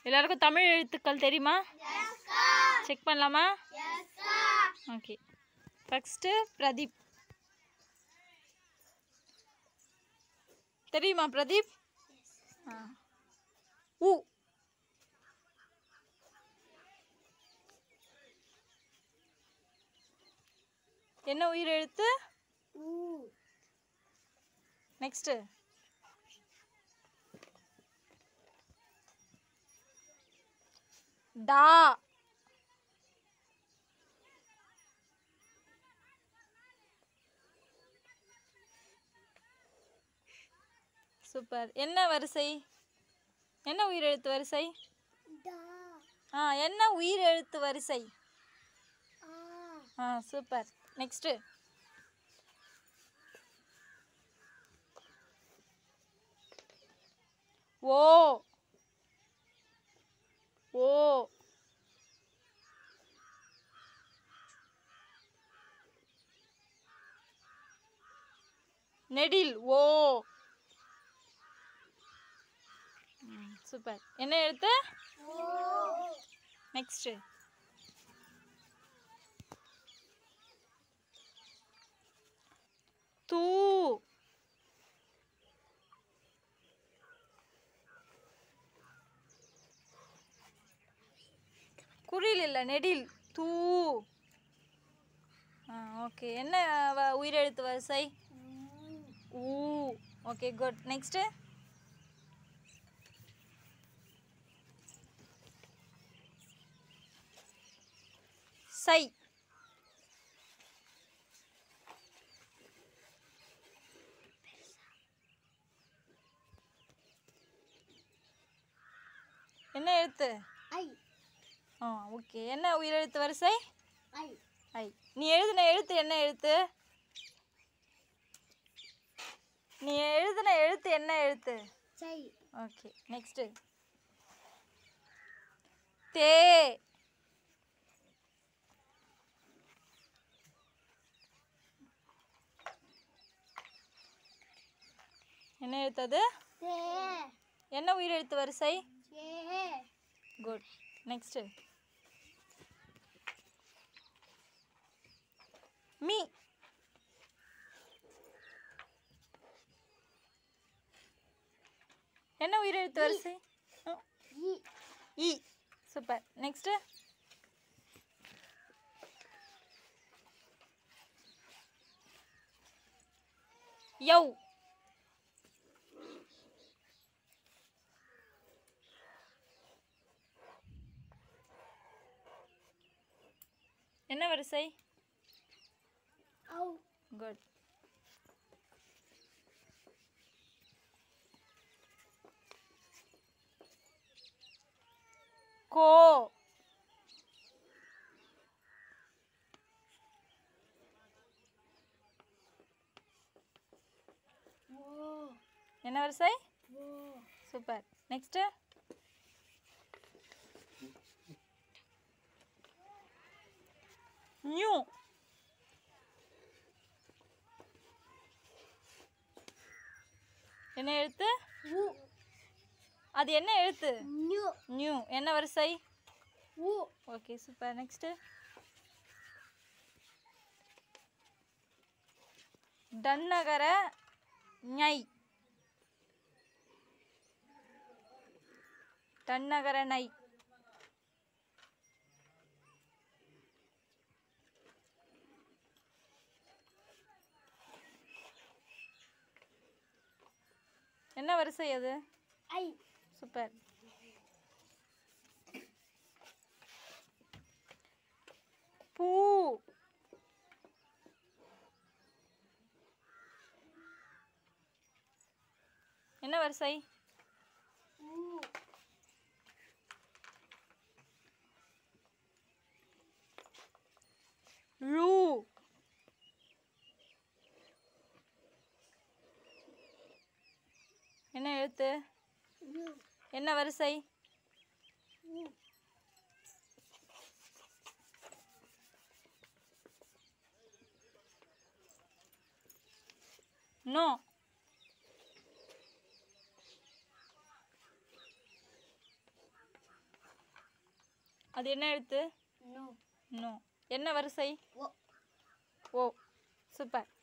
எல்லாருக்கும் தமிழ் எழுத்துக்கள் தெரியுமா? செக் பண்ணலாமா? ஓகே. ஃபர்ஸ்ட்டு பிரதீப். தெரியுமா பிரதீப்? உ. என்ன உயிர் எழுத்து? நெக்ஸ்ட்டு டா. சூப்பர். என்ன வரிசை? என்ன உயிர் எழுத்து வரிசை? என்ன உயிர் எழுத்து வரிசை? சூப்பர். நெக்ஸ்ட்டு ஓ. ஓ. நெடில் ஓ. சூப்பர். என்ன எழுத்து? நெக்ஸ்ட்டு தூ. குறில் இல்லை, நெடில் தூ. ஓகே. என்ன உயிரெழுத்து வரிசை? ஊ. Okay, good. நெக்ஸ்ட்டு சை. என்ன எழுத்து? ஐ. ஓகே. என்ன உயிரெழுத்து வரிசை? ஐ. ஐ. நீ எழுதின எழுத்து என்ன எழுத்து? நீ எழுதின எழுத்து என்ன எழுத்து? சை. ஓகே. நெக்ஸ்ட்டு தே. என்ன எழுத்து அது? தே. என்ன உயிரெழுத்து வரிசை? சே. குட். நெக்ஸ்ட்டு மீ. என்ன உயிரெழுத்து வரிசை? இ. இ. சூப்பர். நெக்ஸ்ட்டு யவ். என்ன வரிசை? ஔ. குட். கோ. என்ன வரிசை? சூப்பர். நெக்ஸ்ட்டு நியூ. என்ன எழுத்து? அது என்ன எழுத்து? நியூ. நியூ. என்ன வரிசை? ஊ. Okay, super. நெக்ஸ்ட்டு டன்னகர ஞை. டன்னகர நை. என்ன வரிசை அது? ஐ. சூப்பர். பூ. என்ன வரிசை? ழூ. என்ன எழுத்து? என்ன வரிசை? நோ. அது என்ன எழுத்து? நோ. நோ. என்ன வரிசை? ஓ. ஓ. சூப்பர்.